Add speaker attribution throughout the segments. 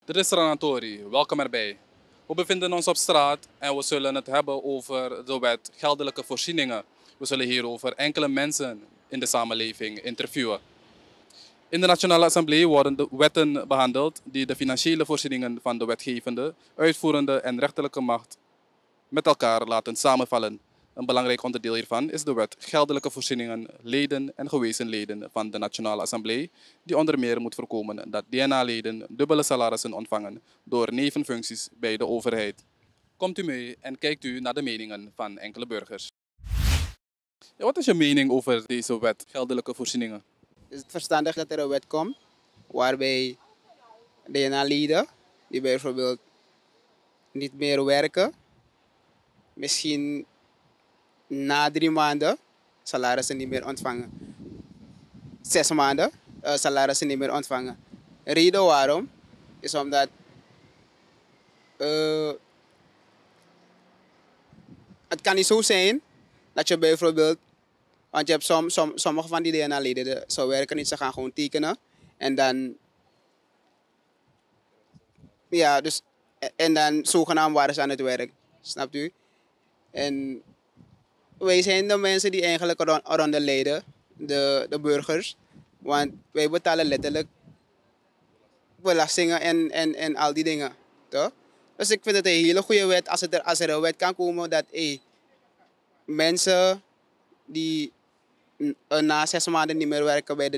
Speaker 1: Dit is Ranatori, welkom erbij. We bevinden ons op straat en we zullen het hebben over de wet geldelijke voorzieningen. We zullen hierover enkele mensen in de samenleving interviewen. In de Nationale Assemblée worden de wetten behandeld die de financiële voorzieningen van de wetgevende, uitvoerende en rechterlijke macht met elkaar laten samenvallen. Een belangrijk onderdeel hiervan is de wet geldelijke voorzieningen leden en gewezen leden van de Nationale Assemblée, die onder meer moet voorkomen dat DNA-leden dubbele salarissen ontvangen door nevenfuncties bij de overheid. Komt u mee en kijkt u naar de meningen van enkele burgers. Ja, wat is je mening over deze wet geldelijke voorzieningen?
Speaker 2: Is het verstandig dat er een wet komt waarbij DNA-leden die bijvoorbeeld niet meer werken, misschien na 3 maanden salarissen niet meer ontvangen. 6 maanden salarissen niet meer ontvangen. Reden waarom is omdat het kan niet zo zijn dat je bijvoorbeeld, want je hebt sommige van die DNA-leden, ze werken niet, ze gaan gewoon tekenen. En dan, ja, dus, en dan zogenaamd waren ze aan het werk. Snapt u? En wij zijn de mensen die eigenlijk eronder lijden, de burgers. Want wij betalen letterlijk belastingen en al die dingen. Toch? Dus ik vind het een hele goede wet als er een wet kan komen dat mensen die na 6 maanden niet meer werken bij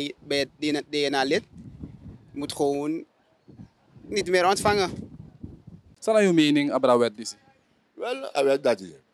Speaker 2: het DNA-lid, moet gewoon niet meer ontvangen.
Speaker 1: Wat is uw mening over de wet?
Speaker 3: Wel, hij weet dat hij.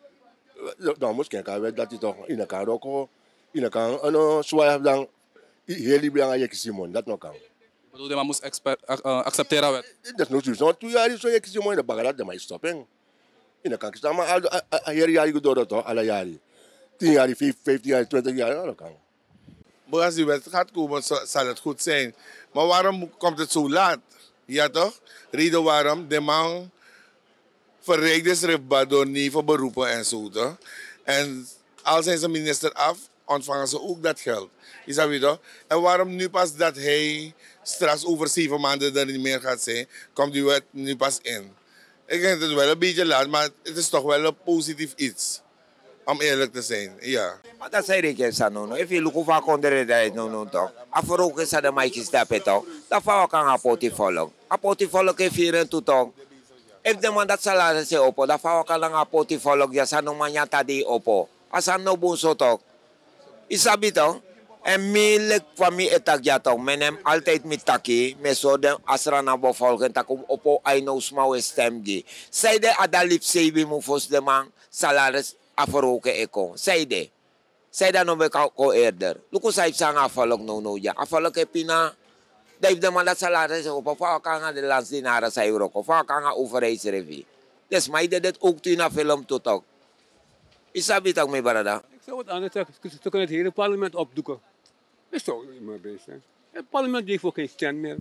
Speaker 3: Dan moet je kijken, hij weet dat hij toch in elkaar ook. In elkaar, en zwaar dan heel belangrijk is Simon, dat nog kan.
Speaker 1: Ik bedoel, dat moest accepteren de wet.
Speaker 3: Dat is nog zo. 2 jaar is zo je Simon, dat bagaat dat maar stoppen. In elkaar is dat maar al jaar gedaan toch, alle jaren. 10 jaar, 15 jaar, 20 jaar, dat kan.
Speaker 4: Maar als die wet gaat komen, zal het goed zijn. Maar waarom komt het zo laat? Ja toch? Reden waarom? De man verrijkt is door nevenberoepen en zo toch? En al zijn ze minister af, ontvangen ze ook dat geld. Is dat weer toch? En waarom nu pas dat hij straks over 7 maanden er niet meer gaat zijn, komt die wet nu pas in? Ik denk het wel een beetje laat, maar het is toch wel een positief iets. Om eerlijk te zijn, ja.
Speaker 5: Maar dat zei ik eens aan no. If you look over onder de no toch. Afroken is de maatje stappen toch. Dat valt kan een portfolio. Een portfolio ke 4 toch. If de man dat salaris is opo, dat valt kan een portfolio ja sa no manya tadi opo. Asa no bonso toch. Isabi toch. En meelijk van mij etak ja toch. Men hem altijd met taki. Me zo de asra na bevolking takum opo ay no smau stem gi. Zij de adalip sebi mo fos de man salaris afroken eko. Zij dan nog wel eerder. Luko sa isang afalok no ja. Afalok epina. Dave de man dat salaris op of kan de landsdinaren sa euro of kan overheidsrevie. Dus mij deed het ook toen na film tot ook. Isabi tak me barada.
Speaker 6: Ik zou het anders zeggen, ze kunnen het hele parlement opdoeken. Dat is toch niet meer bezig. Het parlement heeft ook geen stem meer.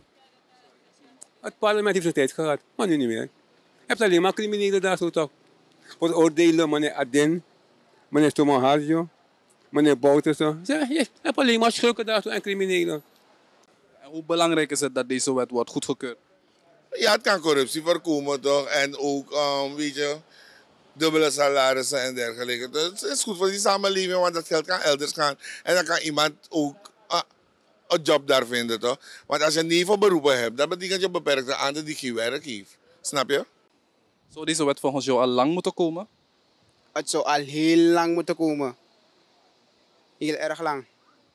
Speaker 6: Het parlement heeft zijn tijd gehad, maar nu niet meer. Je hebt alleen maar criminelen daar zo toch. Voor het oordelen, meneer Adin, meneer Tomahario, meneer Boutersen. Je hebt alleen maar schurken daar zo en criminelen.
Speaker 1: En hoe belangrijk is het dat deze wet wordt goedgekeurd?
Speaker 4: Ja, het kan corruptie voorkomen toch? En ook, weet je, dubbele salarissen en dergelijke. Dus het is goed voor die samenleving, want dat geld kan elders gaan. En dan kan iemand ook een job daar vinden toch? Want als je nevenberoepen hebt, dat betekent je beperkt een aantal die geen werk heeft. Snap je?
Speaker 1: Zou deze wet volgens jou al lang moeten komen?
Speaker 2: Het zou al heel lang moeten komen. Heel erg lang.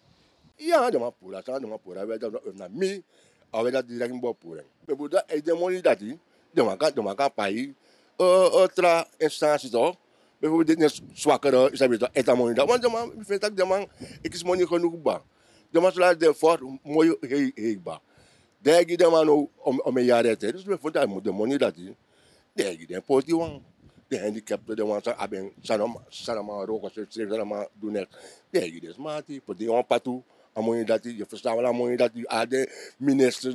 Speaker 3: Ja, dat is pura. We dat na mi, we dat direct in boeren. We moeten de money dat die, de maak pai, otra instantie toch. Bijvoorbeeld dit is zwakkere, is dat weer dat money dat. Want de man, ik vind dat de man, ik is money genoeg ba. De man slaat de voor mooi heeg ba. Daar gaat de man om een jaar uit. Dus we vinden dat de money dat die, daar gaat de poort die wang. De handicapten, de man zijn sanama roken, sanama doen het. Daar gaat de smaati, voor die onpatu. Amoy dati, je verstaat wel amoy dati, de ministers,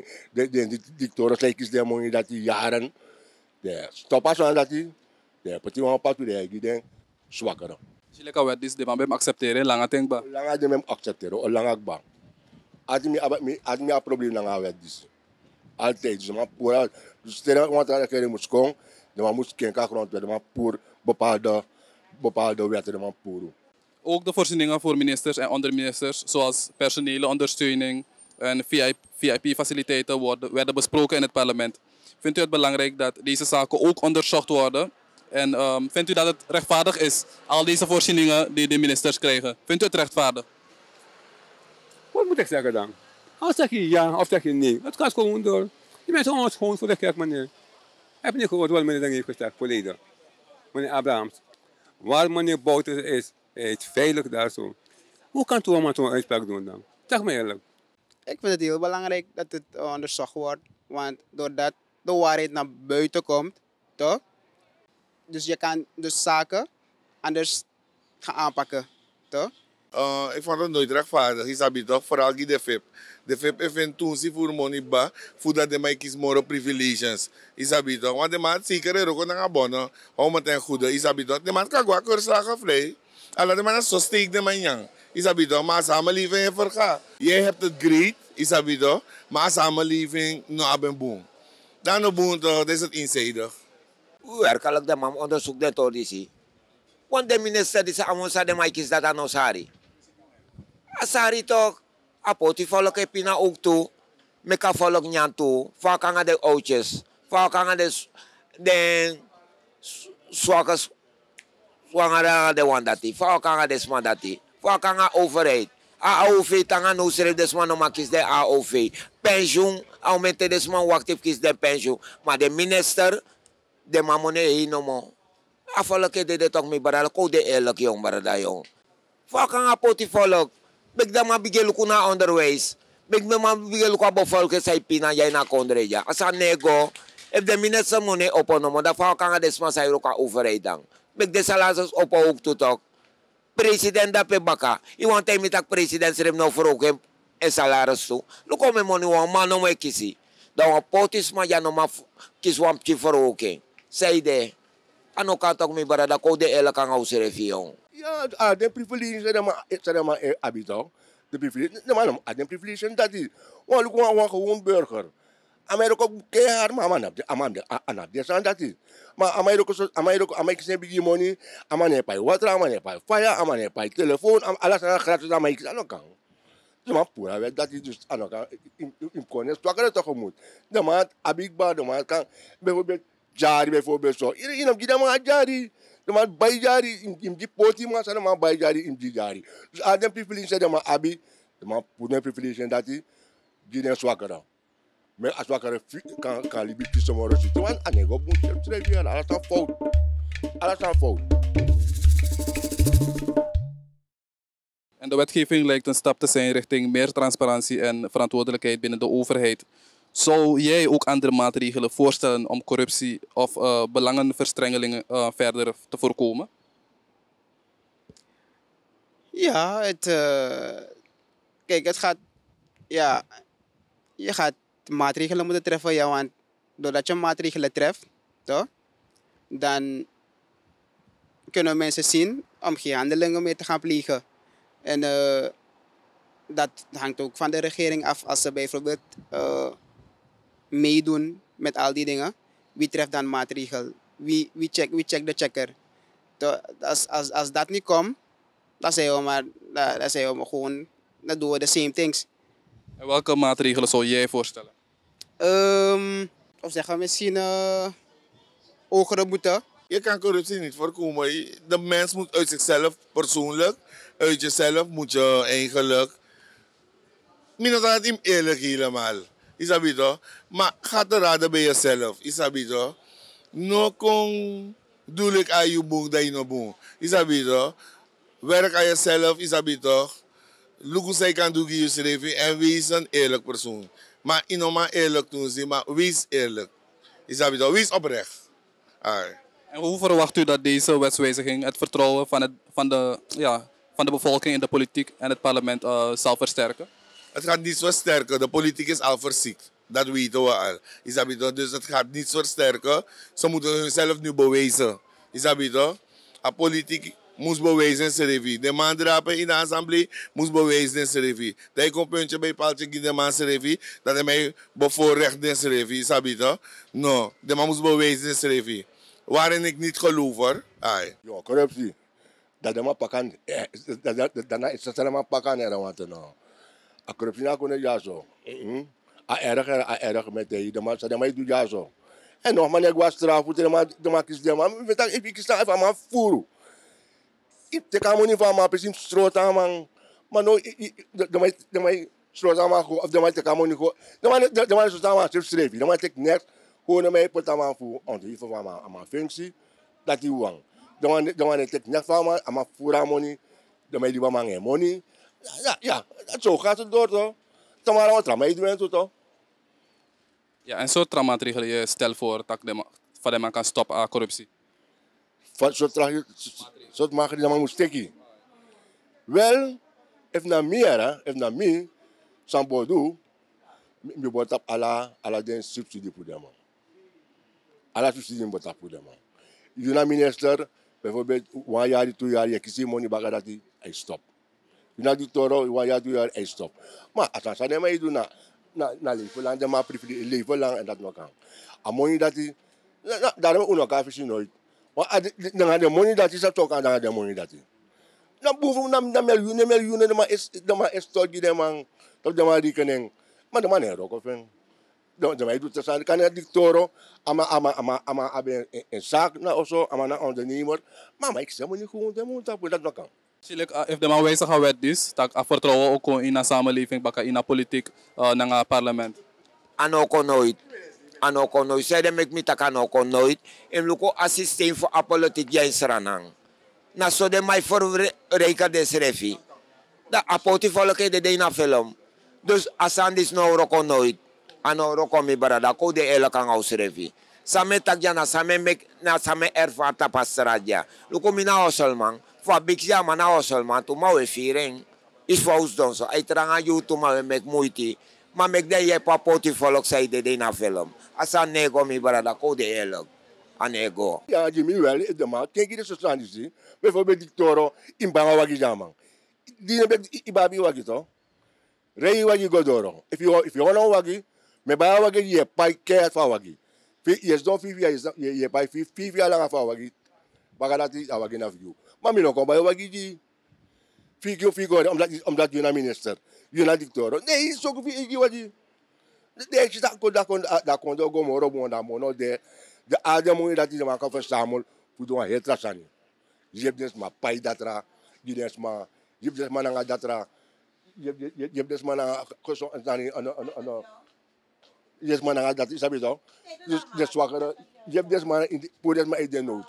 Speaker 3: de dictatoren, kijkers, de amoy dati jaren. De stoppas aan dati, de petit wan patu de giden zwakker.
Speaker 1: Als je lekker wet is, dan ben je accepteren, lang denk ik.
Speaker 3: Lang de mem accepteren, o lang akba. Admi een probleem lang wet dis. Altijd. Dus maar pura. Dus stel want dat je moet komen, dan moet je kijken grondwet, maar puur bepaalde wetten man puro.
Speaker 1: Ook de voorzieningen voor ministers en onderministers, zoals personele ondersteuning en VIP-faciliteiten, werden besproken in het parlement. Vindt u het belangrijk dat deze zaken ook onderzocht worden? En vindt u dat het rechtvaardig is, al deze voorzieningen die de ministers krijgen? Vindt u het rechtvaardig?
Speaker 6: Wat moet ik zeggen dan? Als zeg je ja of zeg je nee. Het gaat gewoon door. Die mensen gaan ons gewoon voor de kerk, meneer. Heb je niet gehoord wat meneer dan heeft gezegd, volledig? Meneer Abrahams. Waar meneer Bouten is, hij is veilig daar zo. Hoe kan toch maar zo'n uitspraak doen dan? Zeg me eerlijk.
Speaker 2: Ik vind het heel belangrijk dat het onderzocht wordt. Want doordat de waarheid naar buiten komt, toch? Dus je kan dus zaken anders gaan aanpakken, toch?
Speaker 4: Ik vond het nooit rechtvaardig. Isabi toch? Vooral die de FIP. De FIP heeft toen si voor money ba, voordat de mij kies more privileges. Isabi toch? Want de man zeker er ook een abonnen, om het ten goede. Isabi toch? De man kan gewoon kurslagen vrij. Alla de man is zo steek de man yang. Isabi toch? Maar samenleving vergaan. Jij hebt het great, Isabi toch? Maar samenleving no aben boom. Dan no boom toch, dat is het eenzijdig.
Speaker 5: Werkelijk de man onderzoek de tordici. Want de minister die zei, amonsa de mij kies dat aan ons hari. Asari toch, apoti volk heb je nou ook toe. Meka volk nyan toe. Vaak aan de oudjes. Vaak aan de zwakke zwangere de wandati. Vaak aan de smandati. Vaak aan de overheid. AOV tanga no schrijf desman no makis de AOV. Pensioen, aumente desman wacht kies de pensioen. Maar de minister, de mamone hier no mo. Afvalke de toch mi barala ko de eerlijk jong barada jong. Vaak aan apoti volk. Bek da ma bigel ko na onderwijs. Bek me ma bigel ko abo volk say pina jay na kondreja. Asa nego, if de minister money oponomo da fa kan desman say ro ka overheid dan. Bek de salazos opo ook tutok. President da pe baka. I want time tak president serem no for ook en salaris toe. Luko me money wan man no me kisi. Da wan potis ma ja no ma kis wan chi for ook. Say de. Ano ka tok mi barada ko de ela kan ausere fiyon.
Speaker 3: Ja, de privilege zijn maar habito. De privilege, de privilege dat is. Want ik gewoon burger. Amerika keihard, maar anap de zijn dat is. Maar Amerika zijn big money, amane pay water, amane pay fire, amane pay telefoon, alles aan gratis aan mij kan. Dus maar pura weg dat is dus aan kan in connect. Toch kan het toch moet. De maat abigba, de maat kan bijvoorbeeld jari bijvoorbeeld zo. Iedereen op die de maat jari. De man bij jari in die poti man zijn man bij jari in die jari. Dus aan de privilege zijn de man abi, de man punen privilege dat die den zwakkere. Maar als zwakkere kan libiet somorgen zitten. Want aan de moet je schrijven, alles aan fout. Alles aan fout.
Speaker 1: En de wetgeving lijkt een stap te zijn richting meer transparantie en verantwoordelijkheid binnen de overheid. Zou jij ook andere maatregelen voorstellen om corruptie of belangenverstrengelingen verder te voorkomen?
Speaker 2: Ja, kijk, het gaat, ja, je gaat maatregelen moeten treffen, ja, want doordat je maatregelen treft, toch, dan kunnen mensen zien om geen handelingen meer te gaan plegen. En dat hangt ook van de regering af. Als ze bijvoorbeeld meedoen met al die dingen, wie treft dan maatregel? Wie checkt de checker? Als dat niet komt, dan zijn we gewoon, dan doen we de same things.
Speaker 1: En welke maatregelen zou jij voorstellen?
Speaker 2: Of zeggen we misschien hogere boete.
Speaker 4: Je kan corruptie niet voorkomen. De mens moet uit zichzelf persoonlijk, uit jezelf moet je eigenlijk, minus dat het eerlijk helemaal. Isabi toch? Maar ga te raden bij jezelf. Isabi toch? No kon doe ik aan je boek dat je no boek. Isabi toch? Werk aan jezelf. Isabi toch? Look hoe zij kan doen je schrijven en wees een eerlijk persoon. Maar inoma eerlijk doen ze, maar wees eerlijk. Isabi toch? Wees oprecht.
Speaker 1: En hoe verwacht u dat deze wetswijziging het vertrouwen van de bevolking in de politiek en het parlement zal versterken?
Speaker 4: Het gaat niet versterken. De politiek is al verziekt. Dat weten we al. Dus het gaat niet versterken. Ze moeten hunzelf nu bewijzen. De politiek moest bewijzen serevi. De man drapen in de assemblee moest bewijzen serevi. Dat ik een puntje bij paaltje de man serevi, dat hij mij bevoorrecht in serevi, sabito? No, de man moest bewijzen serevi. Waarin ik niet geloof hoor. Ai.
Speaker 3: Ja, corruptie. Dat de man pakken, daarna is het helemaal pakken en wat dan nou. A corruptie na kunnen ja zo. A erg met de man, dat de man doet ja zo. En nog maar ik was straf, de man kies de man, ik kies daar even maar voeren. Ik kan me niet van maar precies stroot aan man. Maar no, de mij stroot aan man of de mij te kan me niet gewoon. De man is zo aan man schreef. De man tek net gewoon mij put aan man voor onder van man functie dat die wang. De man tek net van man, maar voor aan money. De mij die man geen money. Ja, dat zo gaat het door toch. Dan maar wat aan mij doen toch.
Speaker 1: Ja, en soort maatregelen je stel voor dat de man kan stoppen aan corruptie.
Speaker 3: Soort maken die man moet steken. Wel, if na me, sambodu, mi bot op ala den subsidie voor dem. Ala subsidie bot op voor dem. Je na minister, bijvoorbeeld 1 jaar, 2 jaar, je kiest money baga dat hij stop. Je na die toro 1 jaar, 2 jaar, hij stop. Maar als dat maar je doet na leven lang, de man prefereert leven lang en dat nog kan. A money dat hij, daarom ook nog kan vissen nooit. Maar dan de money dat is dat ook aan dan de money dat is. Dan boven dan miljoenen de man is tot die man tot de man rekening. Maar de man is ook of een. De man doet het kan het dictoro ama een zaak na of zo, ama na ondernemer. Maar ik zeg maar niet gewoon de man dat nog kan.
Speaker 1: If de man wijzig aan wet is, dat vertrouwen ook in de samenleving, in de politiek, in het parlement.
Speaker 5: Anoko nooit. Anoko nooit. Zij de mek met anoko nooit. En luko assistent voor apolitiek jij seranang. Na so de mij voor reka des refi. Da apoti volke de na film. Dus asandis no roko nooit. Ano roko mi barada ko de ela kan aus refi. Same tagjana same mek na same erfata pasradia. Luko mina osolman. Voor bikja mana osolman tu mau firing. Is voor don so. Ai tranga YouTube ma mek moeite. Maar ik denk je papoti volk zei de na film. Als een nego mi barada ko de elok. Een nego.
Speaker 3: Ja, Jimmy wel, de man. Kijk je de sociatie. Bijvoorbeeld dictoro in Bangawagi jaman. Die heb ibabi wagi to. Rei wagi godoro. If you want wagi, me Bangawagi je pai keert van wagi. Je don 5 jaar je pai 5 jaar lang van wagi. Bagadati wagi na view. Maar mi no kom bij wagi die. Figo omdat je na minister. Je na dictoro. Nee, zo goed ik wat je. De je dat kon ook moro bonda mono de ademo dat die man kan verzamelen voor doen het rasani. Je hebt dus maar pai datra, je dus maar nanga datra. Je hebt dus maar nanga koso antani je dus maar nanga dat is abi zo. Dus de zwakkere je hebt dus maar in voor dus maar in de nood.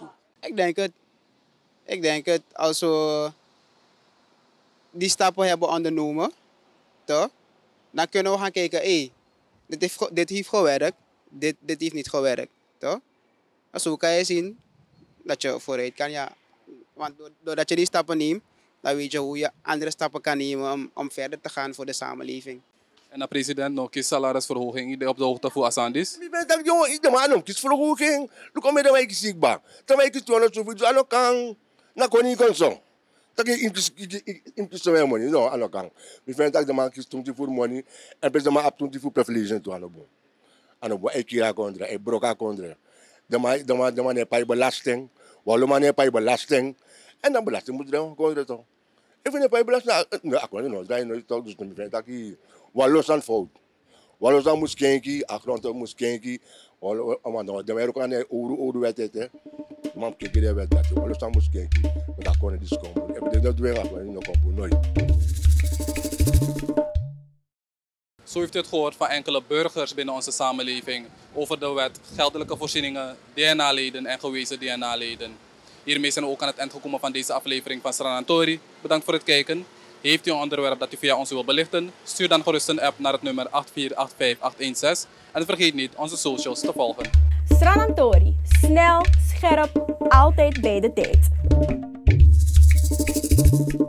Speaker 2: Ik denk het als we die stappen hebben ondernomen, toch? Dan kunnen we gaan kijken, dit heeft gewerkt, dit heeft niet gewerkt, toch? En zo kan je zien dat je vooruit kan, ja. Want doordat je die stappen neemt, dan weet je hoe je andere stappen kan nemen om verder te gaan voor de samenleving.
Speaker 1: En de president nog kies salarisverhoging op de hoogte voor Asandis?
Speaker 3: Ik ben dat jongen, de man kies verhoging. Dan kom je dan mij ziekbaar. Dan mij kies 200 zoveel, dan kan, dan kon niet zo. Dat is intussen money, no, aan de kant. We vinden dat de man kiest 20 voor money en de man op 20 voor privilege toe aan de boom. Aan de boom, ik kira kondre, ik broka kondre. De man heeft bij belasting, waarom man heeft bij belasting en dan belasting moet je kondre toch. Ik vind bij belasting, nee, ik weet niet, dat is nooit toch, dus we vinden dat hier, waarom aan fout. Waarom aan moest kijken, achtergrond moest kijken, waarom de man ook aan de oude wet hè. Man kijken de wet dat, waarom aan moest kijken, dat kon niet komen.
Speaker 1: Zo heeft u het gehoord van enkele burgers binnen onze samenleving over de wet geldelijke voorzieningen, DNA-leden en gewezen DNA-leden. Hiermee zijn we ook aan het eind gekomen van deze aflevering van Stranantori. Bedankt voor het kijken. Heeft u een onderwerp dat u via ons wilt belichten? Stuur dan gerust een app naar het nummer 8485816 en vergeet niet onze socials te volgen.
Speaker 7: Stranantori. Snel, scherp, altijd bij de tijd.